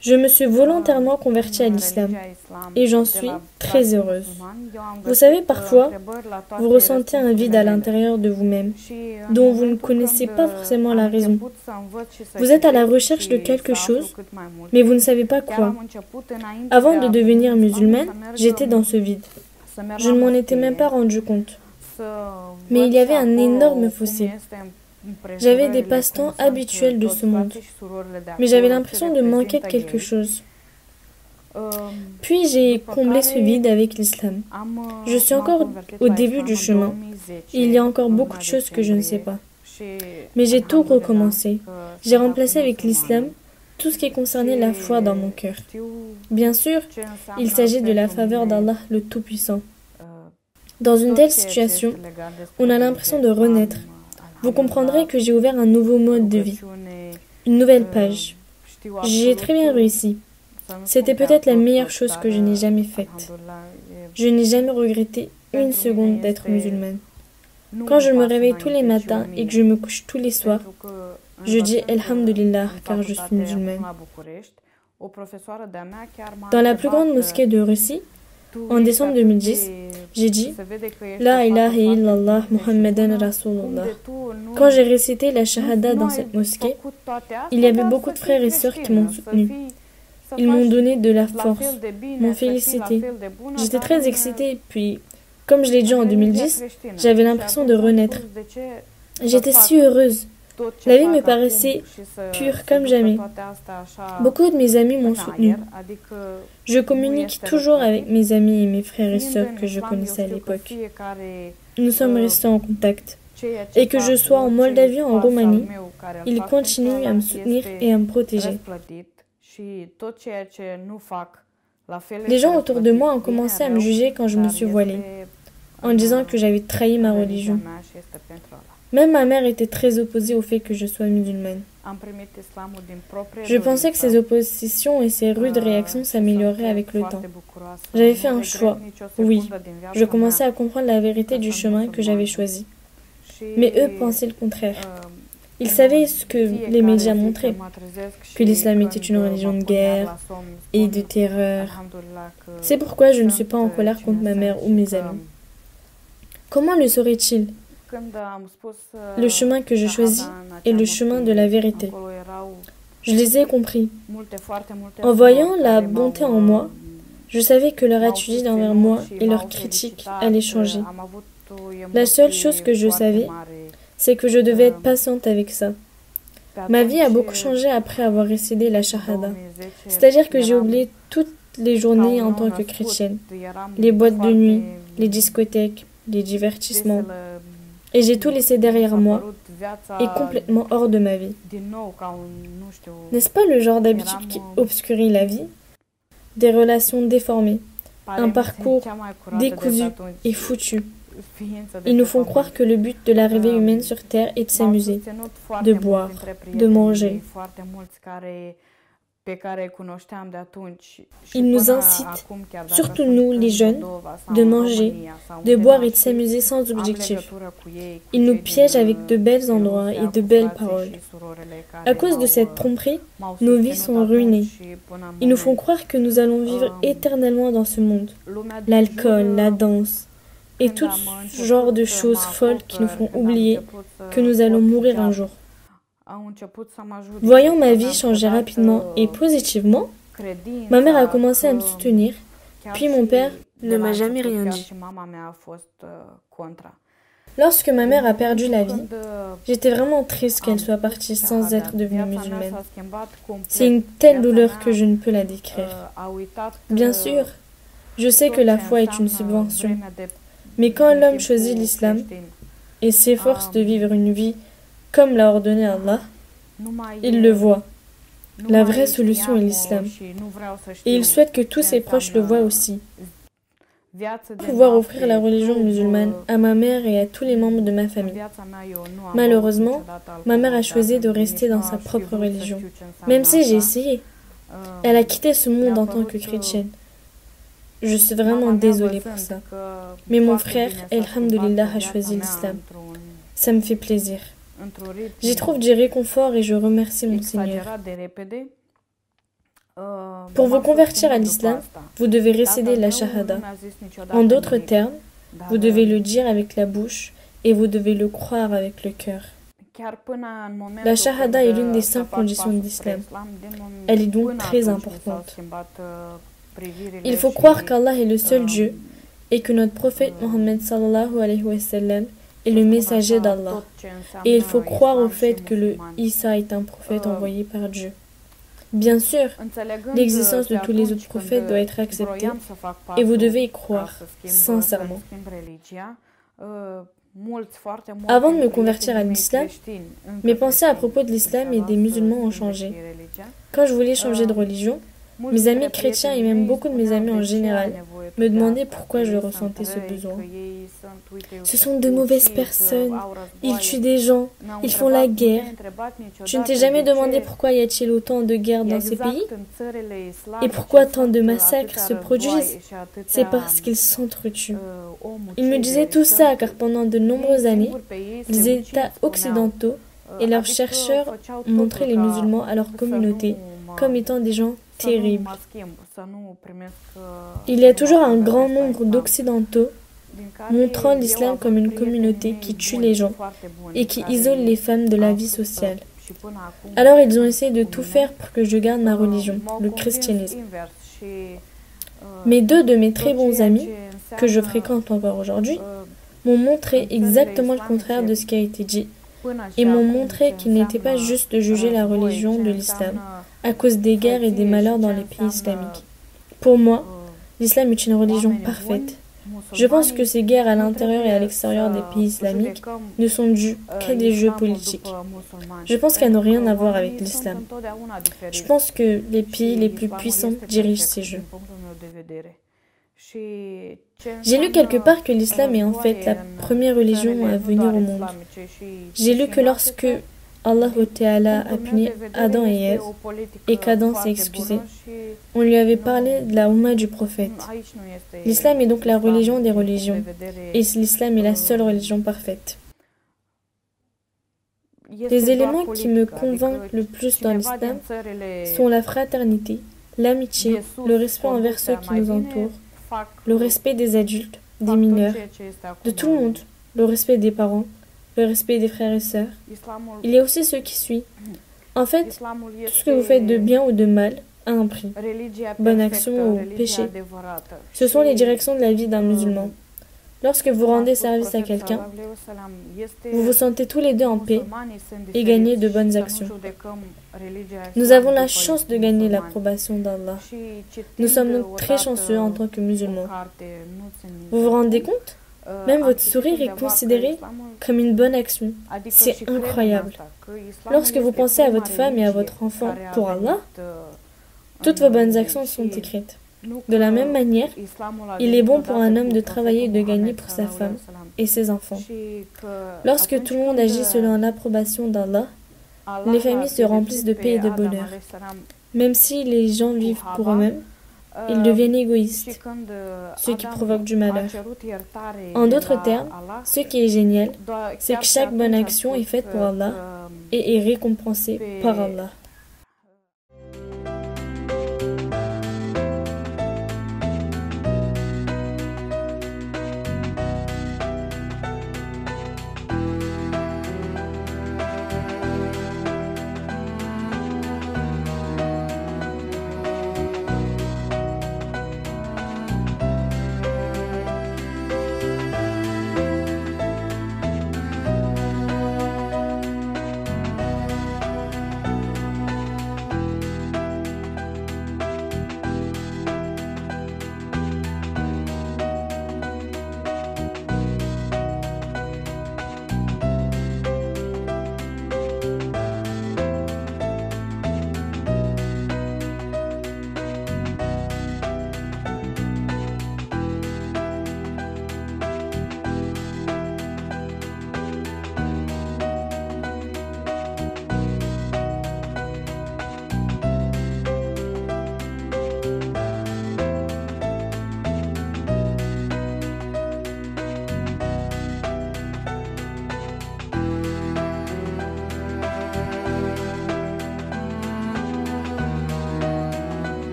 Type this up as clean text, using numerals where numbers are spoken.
Je me suis volontairement convertie à l'islam et j'en suis très heureuse. Vous savez, parfois, vous ressentez un vide à l'intérieur de vous-même, dont vous ne connaissez pas forcément la raison. Vous êtes à la recherche de quelque chose, mais vous ne savez pas quoi. Avant de devenir musulmane, j'étais dans ce vide. Je ne m'en étais même pas rendu compte. Mais il y avait un énorme fossé. J'avais des passe-temps habituels de ce monde, mais j'avais l'impression de manquer de quelque chose. Puis j'ai comblé ce vide avec l'islam. Je suis encore au début du chemin, et il y a encore beaucoup de choses que je ne sais pas. Mais j'ai tout recommencé. J'ai remplacé avec l'islam tout ce qui concernait la foi dans mon cœur. Bien sûr, il s'agit de la faveur d'Allah le Tout-Puissant. Dans une telle situation, on a l'impression de renaître. Vous comprendrez que j'ai ouvert un nouveau mode de vie, une nouvelle page. J'y ai très bien réussi. C'était peut-être la meilleure chose que je n'ai jamais faite. Je n'ai jamais regretté une seconde d'être musulmane. Quand je me réveille tous les matins et que je me couche tous les soirs, je dis Alhamdulillah car je suis musulmane. Dans la plus grande mosquée de Russie, en décembre 2010, j'ai dit La ilaha illallah Muhammadan Rasulullah. Quand j'ai récité la shahada dans cette mosquée, il y avait beaucoup de frères et sœurs qui m'ont soutenu. Ils m'ont donné de la force, m'ont félicité. J'étais très excitée, puis, comme je l'ai dit en 2010, j'avais l'impression de renaître. J'étais si heureuse. La vie me paraissait pure comme jamais. Beaucoup de mes amis m'ont soutenue. Je communique toujours avec mes amis et mes frères et sœurs que je connaissais à l'époque. Nous sommes restés en contact. Et que je sois en Moldavie ou en Roumanie, ils continuent à me soutenir et à me protéger. Les gens autour de moi ont commencé à me juger quand je me suis voilée, en disant que j'avais trahi ma religion. Même ma mère était très opposée au fait que je sois musulmane. Je pensais que ces oppositions et ces rudes réactions s'amélioreraient avec le temps. J'avais fait un choix, oui. Je commençais à comprendre la vérité du chemin que j'avais choisi. Mais eux pensaient le contraire. Ils savaient ce que les médias montraient, que l'islam était une religion de guerre et de terreur. C'est pourquoi je ne suis pas en colère contre ma mère ou mes amis. Comment le sauraient-ils ? Le chemin que je choisis est le chemin de la vérité. Je les ai compris. En voyant la bonté en moi, je savais que leur attitude envers moi et leur critique allaient changer. La seule chose que je savais, c'est que je devais être patiente avec ça. Ma vie a beaucoup changé après avoir récité la shahada. C'est-à-dire que j'ai oublié toutes les journées en tant que chrétienne, les boîtes de nuit, les discothèques, les divertissements. Et j'ai tout laissé derrière moi et complètement hors de ma vie. N'est-ce pas le genre d'habitude qui obscurit la vie? Des relations déformées, un parcours décousu et foutu. Ils nous font croire que le but de l'arrivée humaine sur Terre est de s'amuser, de boire, de manger. Ils nous incitent, surtout nous les jeunes, de manger, de boire et de s'amuser sans objectif. Ils nous piègent avec de belles endroits et de belles paroles. À cause de cette tromperie, nos vies sont ruinées. Ils nous font croire que nous allons vivre éternellement dans ce monde. L'alcool, la danse et tout ce genre de choses folles qui nous font oublier que nous allons mourir un jour. Voyant ma vie changer rapidement et positivement, ma mère a commencé à me soutenir, puis mon père ne m'a jamais rien dit. Lorsque ma mère a perdu la vie, j'étais vraiment triste qu'elle soit partie sans être devenue musulmane. C'est une telle douleur que je ne peux la décrire. Bien sûr, je sais que la foi est une subvention, mais quand l'homme choisit l'islam et s'efforce de vivre une vie comme l'a ordonné Allah, il le voit. La vraie solution est l'islam. Et il souhaite que tous ses proches le voient aussi. Pouvoir offrir la religion musulmane à ma mère et à tous les membres de ma famille. Malheureusement, ma mère a choisi de rester dans sa propre religion. Même si j'ai essayé. Elle a quitté ce monde en tant que chrétienne. Je suis vraiment désolée pour ça. Mais mon frère, Alhamdulillah, a choisi l'islam. Ça me fait plaisir. J'y trouve du réconfort et je remercie mon Seigneur. Pour vous convertir à l'islam, vous devez réciter la shahada. En d'autres termes, vous devez le dire avec la bouche et vous devez le croire avec le cœur. La shahada est l'une des 5 conditions de l'islam. Elle est donc très importante. Il faut croire qu'Allah est le seul Dieu et que notre prophète Mohammed sallallahu alayhi wa sallam est le messager d'Allah. Et il faut croire au fait que le Isa est un prophète envoyé par Dieu. Bien sûr, l'existence de tous les autres prophètes doit être acceptée et vous devez y croire, sincèrement. Avant de me convertir à l'islam, mes pensées à propos de l'islam et des musulmans ont changé. Quand je voulais changer de religion, mes amis chrétiens et même beaucoup de mes amis en général me demandaient pourquoi je ressentais ce besoin. Ce sont de mauvaises personnes, ils tuent des gens, ils font la guerre. Tu ne t'es jamais demandé pourquoi y a-t-il autant de guerres dans ces pays? Et pourquoi tant de massacres se produisent? C'est parce qu'ils s'entretuent. Ils me disaient tout ça car pendant de nombreuses années, les États occidentaux et leurs chercheurs montraient les musulmans à leur communauté comme étant des gens terribles. Il y a toujours un grand nombre d'occidentaux montrant l'islam comme une communauté qui tue les gens et qui isole les femmes de la vie sociale. Alors ils ont essayé de tout faire pour que je garde ma religion, le christianisme. Mais 2 de mes très bons amis, que je fréquente encore aujourd'hui, m'ont montré exactement le contraire de ce qui a été dit et m'ont montré qu'il n'était pas juste de juger la religion de l'islam à cause des guerres et des malheurs dans les pays islamiques. Pour moi, l'islam est une religion parfaite. Je pense que ces guerres à l'intérieur et à l'extérieur des pays islamiques ne sont dues qu'à des jeux politiques. Je pense qu'elles n'ont rien à voir avec l'islam. Je pense que les pays les plus puissants dirigent ces jeux. J'ai lu quelque part que l'islam est en fait la première religion à venir au monde. J'ai lu que lorsque Allah Ta'ala a puni Adam et Ève et qu'Adam s'est excusé, on lui avait parlé de la Oumma du prophète. L'islam est donc la religion des religions et l'islam est la seule religion parfaite. Les éléments qui me convainquent le plus dans l'islam sont la fraternité, l'amitié, le respect envers ceux qui nous entourent, le respect des adultes, des mineurs, de tout le monde, le respect des parents, le respect des frères et sœurs. Il y a aussi ce qui suit. En fait, tout ce que vous faites de bien ou de mal a un prix. Bonne action ou péché. Ce sont les directions de la vie d'un musulman. Lorsque vous rendez service à quelqu'un, vous vous sentez tous les deux en paix et gagnez de bonnes actions. Nous avons la chance de gagner l'approbation d'Allah. Nous sommes donc très chanceux en tant que musulmans. Vous vous rendez compte? Même votre sourire est considéré comme une bonne action. C'est incroyable. Lorsque vous pensez à votre femme et à votre enfant pour Allah, toutes vos bonnes actions sont écrites. De la même manière, il est bon pour un homme de travailler et de gagner pour sa femme et ses enfants. Lorsque tout le monde agit selon l'approbation d'Allah, les familles se remplissent de paix et de bonheur. Même si les gens vivent pour eux-mêmes, ils deviennent égoïstes, ce qui provoque du malheur. En d'autres termes, ce qui est génial, c'est que chaque bonne action est faite pour Allah et est récompensée par Allah.